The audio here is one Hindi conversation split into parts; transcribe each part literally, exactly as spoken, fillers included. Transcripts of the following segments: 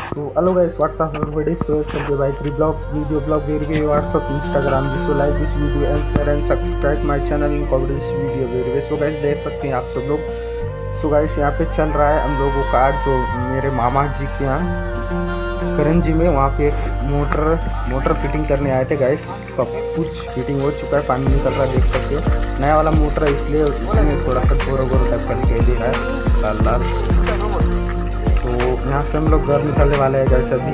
सो hello guys, what's up everybody. So सबके भाई three blogs video blog very what's up Instagram so like this video and share and subscribe my channel in comedy this video very. So guys देख सकते हैं आप सब लोग. सो गाइस यहाँ पे चल रहा है हम लोगों का जो मेरे मामा जी के यहाँ करण जी में, वहाँ पे मोटर मोटर फिटिंग करने आए थे गाइस. सब कुछ फिटिंग हो चुका है, पानी निकल रहा है देख सकते हो. नया वाला मोटर है इसलिए इसमें थोड़ा सा गोरा गोरा टाइप का दिखाई दे रहा है, लाल लाल. तो यहाँ से हम लोग घर निकलने वाले हैं गाइस अभी.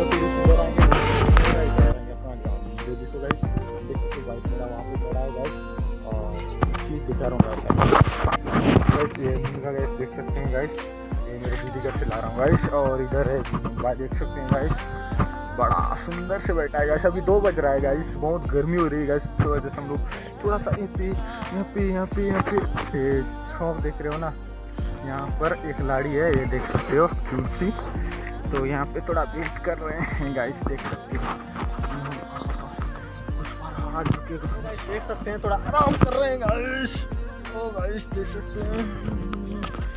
देख सकते हैं गाइस, ये मेरे दीदी घर से ला रहा हूँ गाइस. और इधर है भाई, देख सकते हैं गाइस, बड़ा सुंदर से बैठा है गाइस. अभी दो बज रहा है गाइस, बहुत गर्मी हो रही है गाइस. तो वजह से हम लोग थोड़ा सा यहाँ पे यहाँ पे यहाँ पे यहाँ पे शॉप देख रहे हो ना, यहाँ पर एक लाड़ी है, ये देख सकते हो क्यूट सी. तो यहाँ पे थोड़ा वेट कर रहे हैं गाइस, देख सकते हो. देख सकते हैं थोड़ा आराम कर रहे हैं गाइस. ओ गाइस देख सकते हैं.